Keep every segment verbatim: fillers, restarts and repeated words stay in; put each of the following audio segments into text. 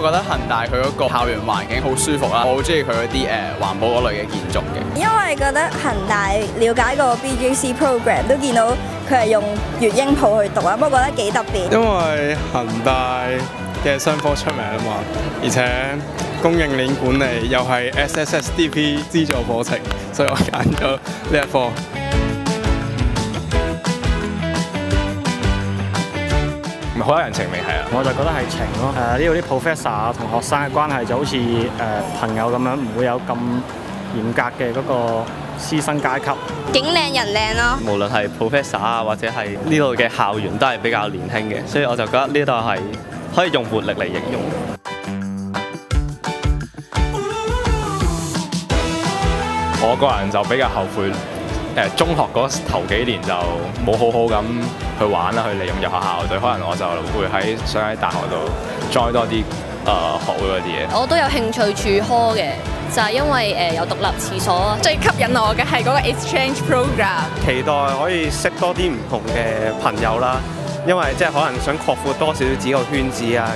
覺得恒大佢嗰個校園環境好舒服啦，我好中意佢嗰啲誒環保嗰類嘅建築嘅。 因為覺得恒大了解個 B J C program 都見到佢係用粵英譜去讀啦，不過覺得幾特別。 因為恒大嘅商科出名啊嘛，而且供應鏈管理又係 S S S D P 資助課程，所以我揀咗呢一科。 好有人情味係啊！ 我就覺得係情咯。誒呢度啲 professor 啊同學生嘅關係就好似誒、呃、朋友咁樣，唔會有咁嚴格嘅嗰個師生階級。 景靚人靚咯。 無論係 professor 啊，或者係呢度嘅校園都係比較年輕嘅，所以我就覺得呢度係可以用活力嚟形容。 我個人就比較後悔。誒中學嗰頭幾年就冇好好咁去玩啦，去利用入學校隊，可能我就會喺想喺大學度 join 多啲誒、呃、學會嗰啲嘢。 我都有興趣住 hall 嘅，就係、是、因為誒、呃、有獨立廁所。最吸引我嘅係嗰個 exchange program。 期待可以識多啲唔同嘅朋友啦，因為即係可能想擴闊多少少自己個圈子啊。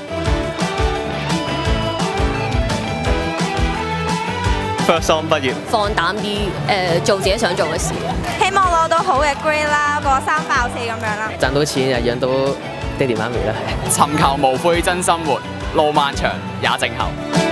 First time 畢業， 放膽啲誒做自己想做嘅事。 希望攞到好嘅 grade 啦，過三爆四咁樣啦。 賺到錢啊，養到爹哋媽咪啦，係。 尋求無悔真生活，路漫長也靜候。